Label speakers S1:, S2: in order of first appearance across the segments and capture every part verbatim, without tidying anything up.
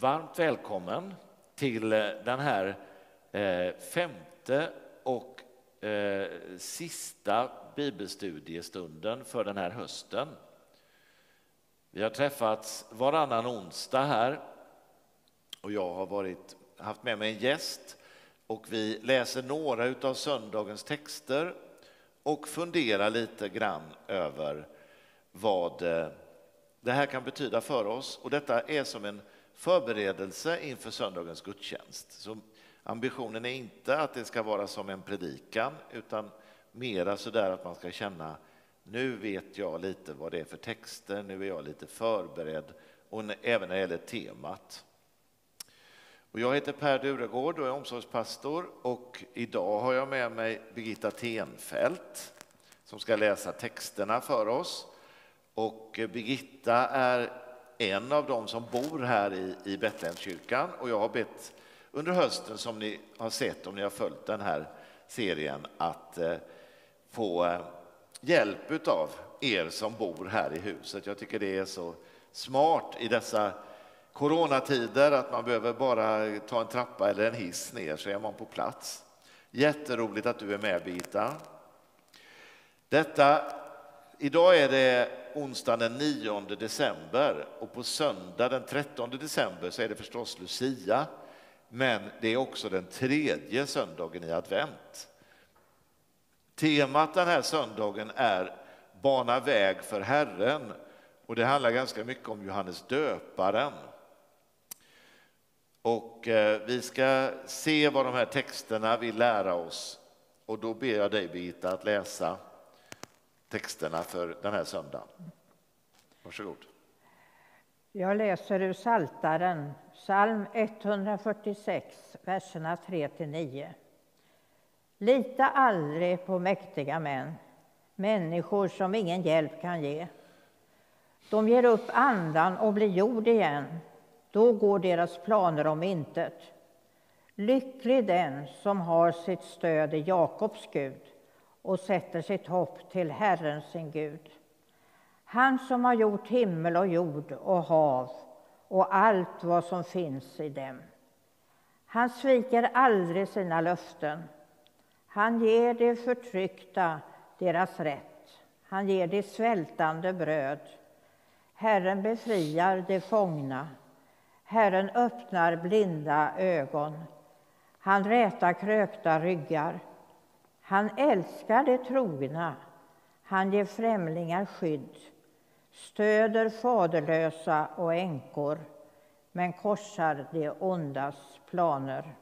S1: Varmt välkommen till den här eh, femte och eh, sista bibelstudiestunden för den här hösten. Vi har träffats varannan onsdag här och jag har varit, haft med mig en gäst och vi läser några av söndagens texter och funderar lite grann över vad det här kan betyda för oss. Och detta är som en förberedelse inför söndagens gudstjänst. Så ambitionen är inte att det ska vara som en predikan utan mera så där att man ska känna nu vet jag lite vad det är för texter, nu är jag lite förberedd och även när det gäller temat. Och jag heter Per Duregård och är omsorgspastor och idag har jag med mig Birgitta Tenfält som ska läsa texterna för oss. Och Birgitta är en av dem som bor här i, i Betlehemskyrkan och jag har bett under hösten, som ni har sett om ni har följt den här serien, att eh, få eh, hjälp av er som bor här i huset. Jag tycker det är så smart i dessa coronatider att man behöver bara ta en trappa eller en hiss ner så är man på plats. Jätteroligt att du är med, Birgitta. Detta, idag är det onsdag den nionde december och på söndag den trettonde december så är det förstås Lucia, men det är också den tredje söndagen i advent. Temat den här söndagen är bana väg för Herren och det handlar ganska mycket om Johannes döparen. Och vi ska se vad de här texterna vill lära oss och då ber jag dig, Birgitta, att läsa texterna för den här söndagen. Varsågod.
S2: Jag läser ur Psaltaren, psalm etthundrafyrtiosex, verserna tre till nio. Lita aldrig på mäktiga män, människor som ingen hjälp kan ge. De ger upp andan och blir jord igen, då går deras planer om intet. Lycklig den som har sitt stöd i Jakobs Gud och sätter sitt hopp till Herren sin Gud. Han som har gjort himmel och jord och hav och allt vad som finns i dem. Han sviker aldrig sina löften. Han ger de förtryckta deras rätt. Han ger de svältande bröd. Herren befriar de fångna. Herren öppnar blinda ögon. Han rätar krökta ryggar. Han älskar de trogna. Han ger främlingar skydd. Stöder faderlösa och änkor, men korsar de ondas planer.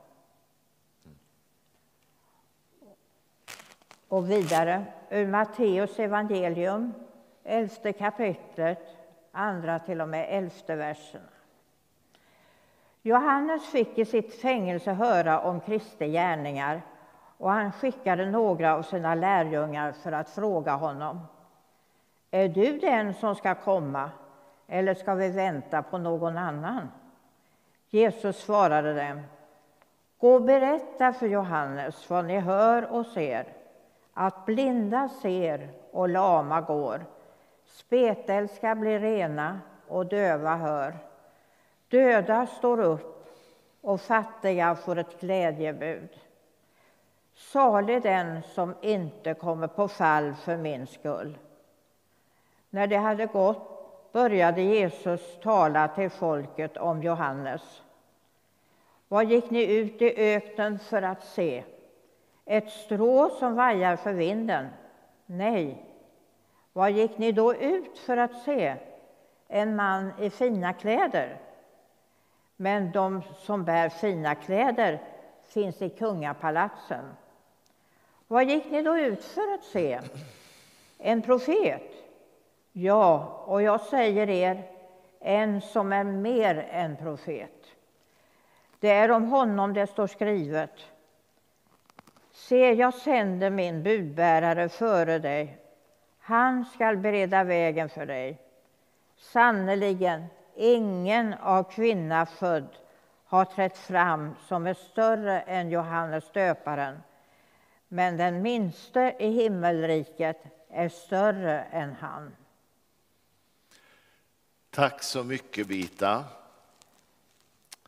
S2: Och vidare ur Matteus evangelium, elfte kapitlet, andra till och med elfte versen. Johannes fick i sitt fängelse höra om Kristi gärningar och han skickade några av sina lärjungar för att fråga honom: är du den som ska komma eller ska vi vänta på någon annan? Jesus svarade dem: gå och berätta för Johannes vad ni hör och ser, att blinda ser och lama går, spetälska blir rena och döva hör, döda står upp och fattiga får ett glädjebud. Salig den som inte kommer på fall för min skull. När det hade gått började Jesus tala till folket om Johannes. Vad gick ni ut i öknen för att se? Ett strå som vajar för vinden? Nej. Vad gick ni då ut för att se? En man i fina kläder? Men de som bär fina kläder finns i kungapalatsen. Vad gick ni då ut för att se? En profet? Ja, och jag säger er, en som är mer än profet. Det är om honom det står skrivet: se, jag sänder min budbärare före dig. Han skall bereda vägen för dig. Sannerligen, ingen av kvinna född har trätt fram som är större än Johannes döparen. Men den minste i himmelriket är större än han.
S1: Tack så mycket, Birgitta.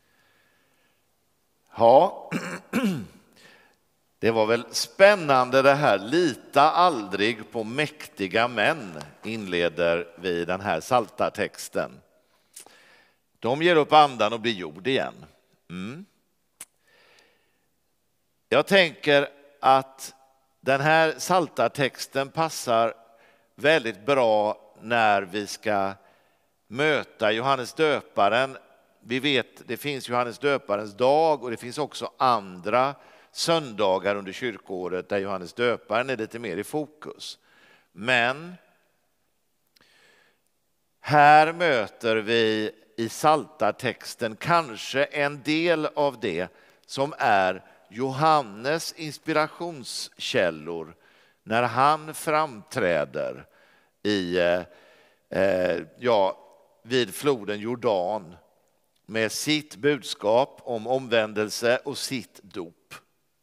S1: Ja, det var väl spännande det här. Lita aldrig på mäktiga män, inleder vi den här Psaltartexten. De ger upp andan och blir jord igen. Mm. Jag tänker att den här Psaltartexten passar väldigt bra när vi ska möta Johannes döparen. Vi vet, det finns Johannes döparens dag och det finns också andra söndagar under kyrkåret där Johannes döparen är lite mer i fokus. Men här möter vi i Psaltartexten kanske en del av det som är Johannes inspirationskällor när han framträder i, eh, ja, vid floden Jordan med sitt budskap om omvändelse och sitt dop.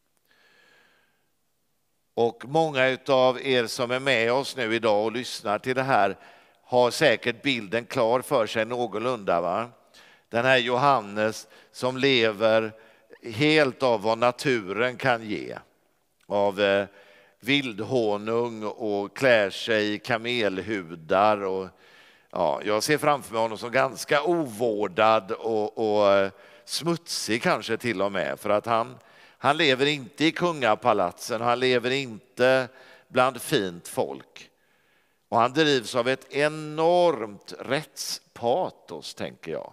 S1: Och många av er som är med oss nu idag och lyssnar till det här har säkert bilden klar för sig någorlunda, va? Den här Johannes som lever helt av vad naturen kan ge. Av eh, vildhonung och klär sig i kamelhudar. Och, ja, jag ser framför mig honom som ganska ovårdad och, och smutsig kanske till och med. För att han, han lever inte i kungapalatsen, han lever inte bland fint folk. Och han drivs av ett enormt rättspatos, tänker jag.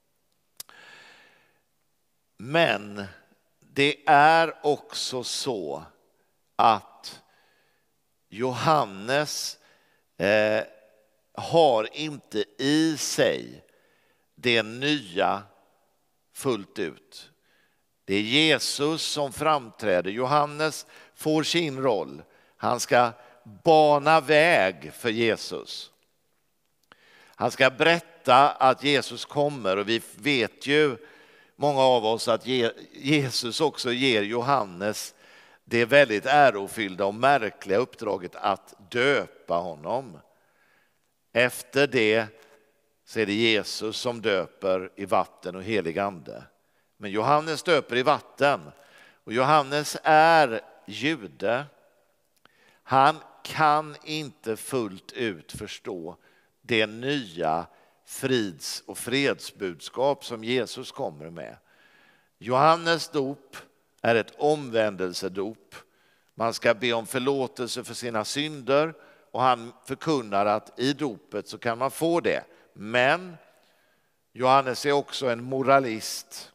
S1: Men det är också så att Johannes eh, har inte i sig det nya fullt ut. Det är Jesus som framträder. Johannes får sin roll. Han ska bana väg för Jesus. Han ska berätta att Jesus kommer, och vi vet ju många av oss att Jesus också ger Johannes det väldigt ärofyllda och märkliga uppdraget att döpa honom. Efter det så är det Jesus som döper i vatten och helig ande. Men Johannes döper i vatten, och Johannes är jude. Han kan inte fullt ut förstå det nya frids- och fredsbudskap som Jesus kommer med. Johannes dop är ett omvändelsedop. Man ska be om förlåtelse för sina synder, och han förkunnar att i dopet så kan man få det. Men Johannes är också en moralist.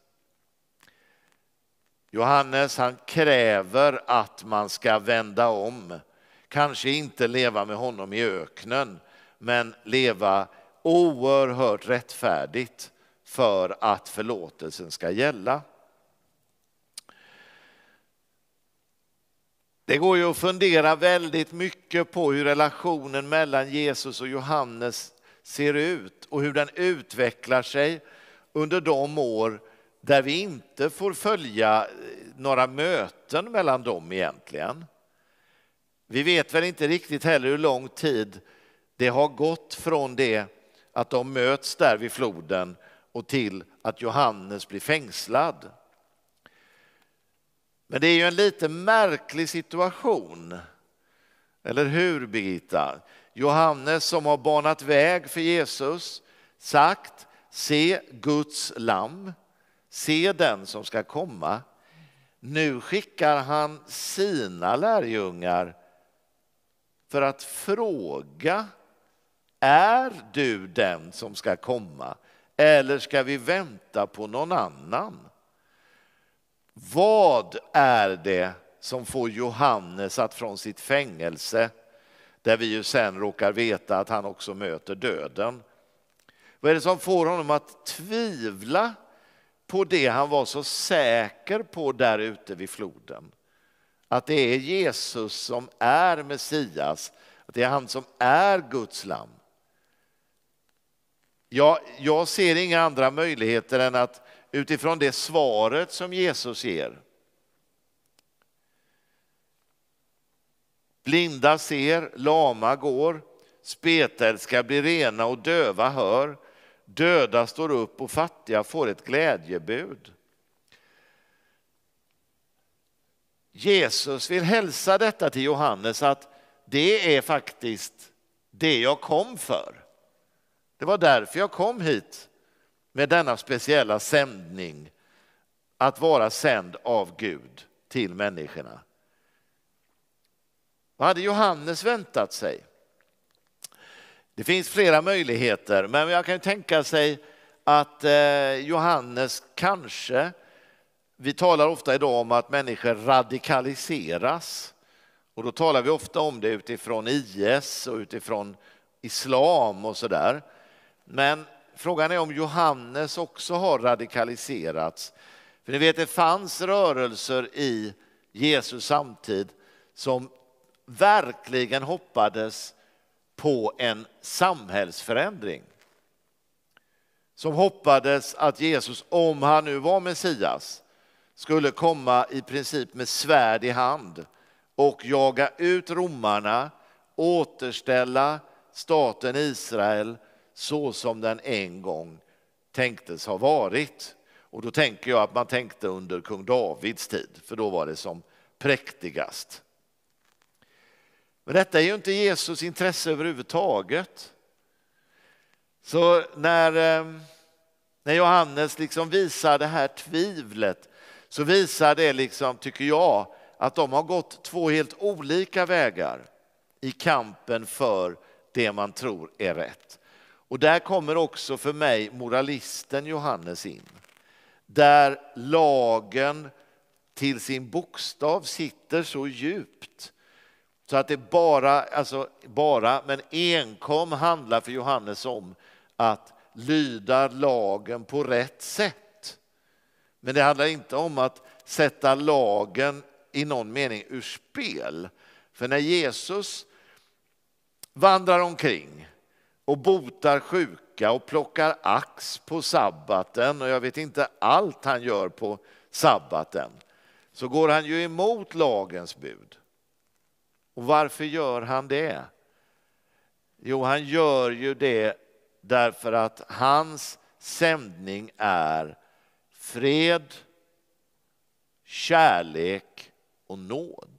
S1: Johannes, han kräver att man ska vända om. Kanske inte leva med honom i öknen, men leva oerhört rättfärdigt för att förlåtelsen ska gälla. Det går ju att fundera väldigt mycket på hur relationen mellan Jesus och Johannes ser ut och hur den utvecklar sig under de år där vi inte får följa några möten mellan dem egentligen. Vi vet väl inte riktigt heller hur lång tid det har gått från det att de möts där vid floden och till att Johannes blir fängslad. Men det är ju en lite märklig situation. Eller hur, Birgitta? Johannes som har banat väg för Jesus, sagt: se Guds lamm, se den som ska komma. Nu skickar han sina lärjungar för att fråga: är du den som ska komma, eller ska vi vänta på någon annan? Vad är det som får Johannes att från sitt fängelse, där vi ju sen råkar veta att han också möter döden, vad är det som får honom att tvivla på det han var så säker på där ute vid floden? Att det är Jesus som är Messias, att det är han som är Guds lamm. Jag, jag ser inga andra möjligheter än att utifrån det svaret som Jesus ger. Blinda ser, lama går, spetälska blir rena och döva hör, döda står upp och fattiga får ett glädjebud. Jesus vill hälsa detta till Johannes, att det är faktiskt det jag kom för. Det var därför jag kom hit med denna speciella sändning, att vara sänd av Gud till människorna. Vad hade Johannes väntat sig? Det finns flera möjligheter, men jag kan tänka sig att Johannes kanske, vi talar ofta idag om att människor radikaliseras, och då talar vi ofta om det utifrån I S och utifrån islam och sådär. Men frågan är om Johannes också har radikaliserats. För ni vet, det fanns rörelser i Jesus samtid som verkligen hoppades på en samhällsförändring. Som hoppades att Jesus, om han nu var Messias, skulle komma i princip med svärd i hand och jaga ut romarna, återställa staten Israel så som den en gång tänktes ha varit. Och då tänker jag att man tänkte under kung Davids tid, för då var det som präktigast. Men detta är ju inte Jesus intresse överhuvudtaget. Så när, när Johannes liksom visar det här tvivlet, så visar det liksom, tycker jag, att de har gått två helt olika vägar i kampen för det man tror är rätt. Och där kommer också för mig moralisten Johannes in. Där lagen till sin bokstav sitter så djupt. Så att det bara, alltså bara, men enkom handlar för Johannes om att lyda lagen på rätt sätt. Men det handlar inte om att sätta lagen i någon mening ur spel. För när Jesus vandrar omkring och botar sjuka och plockar ax på sabbaten, och jag vet inte allt han gör på sabbaten, så går han ju emot lagens bud. Och varför gör han det? Jo, han gör ju det därför att hans sändning är fred, kärlek och nåd.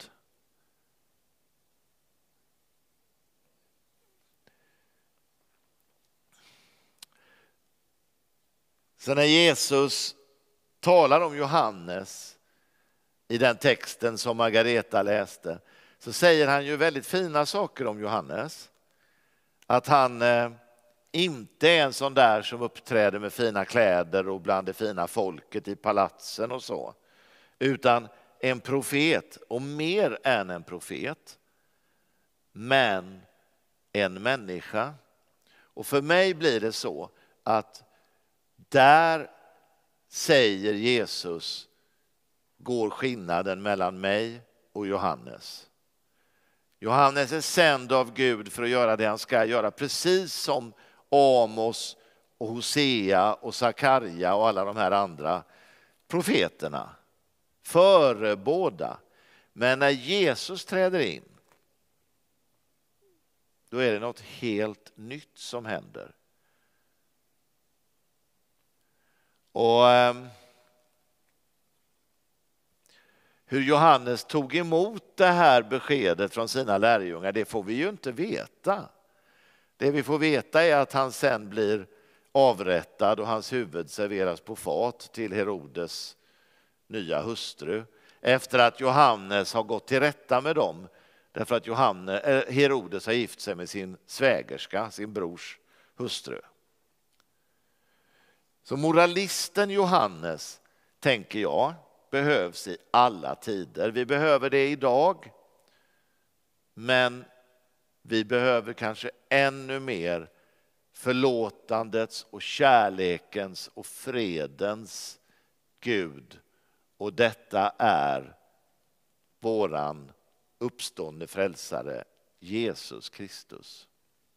S1: Så när Jesus talar om Johannes i den texten som Margareta läste, så säger han ju väldigt fina saker om Johannes. Att han eh, inte är en sån där som uppträder med fina kläder och bland det fina folket i palatsen och så. Utan en profet, och mer än en profet. Men en människa. Och för mig blir det så att där säger Jesus, går skillnaden mellan mig och Johannes. Johannes är sänd av Gud för att göra det han ska göra, precis som Amos och Hosea och Sakarja och alla de här andra profeterna. Förebåda. Men när Jesus träder in, då är det något helt nytt som händer. Och eh, hur Johannes tog emot det här beskedet från sina lärjungar, det får vi ju inte veta. Det vi får veta är att han sen blir avrättad och hans huvud serveras på fat till Herodes nya hustru. Efter att Johannes har gått till rätta med dem, därför att Johannes, eh, Herodes har gift sig med sin svägerska, sin brors hustru. Så moralisten Johannes, tänker jag, behövs i alla tider. Vi behöver det idag, men vi behöver kanske ännu mer förlåtandets och kärlekens och fredens Gud. Och detta är våran uppstående frälsare Jesus Kristus.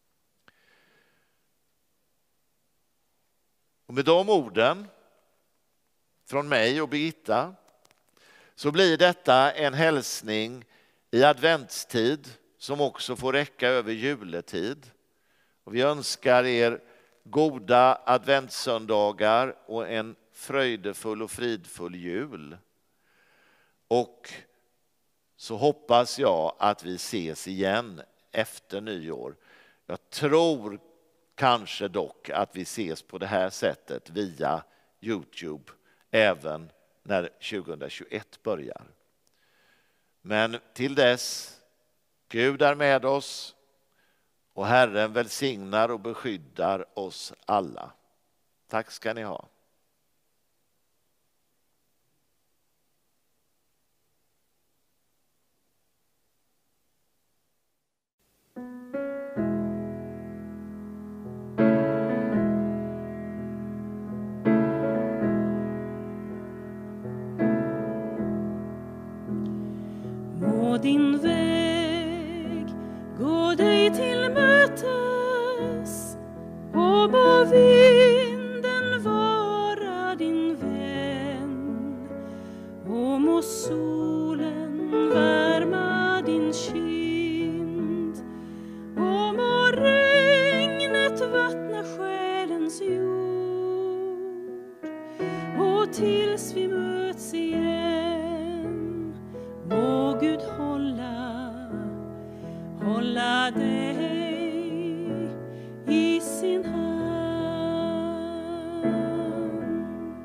S1: Och med de orden från mig och Birgitta så blir detta en hälsning i adventstid som också får räcka över juletid. Och vi önskar er goda adventssöndagar och en fröjdefull och fridfull jul. Och så hoppas jag att vi ses igen efter nyår. Jag tror kanske dock att vi ses på det här sättet via YouTube även när tjugohundratjugoett börjar. Men till dess, Gud är med oss och Herren välsignar och beskyddar oss alla. Tack ska ni ha.
S3: Må din väg gå dig till mötes och må vinden vara din vän och må solen värma din kind och må regnet vattna själens jord och tills vi möts igen må Gud hålla, hålla dig i sin hand.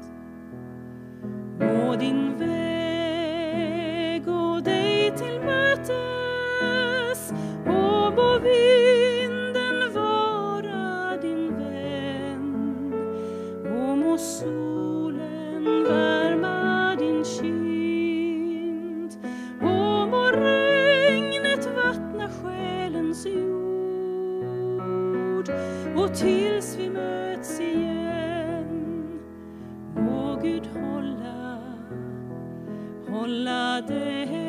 S3: Må din väg gå dig till mötes och må vinden vara din vän och må solen värma din kind och må regnet vattna själens jord och tills vi möts igen må Gud hålla, hålla dig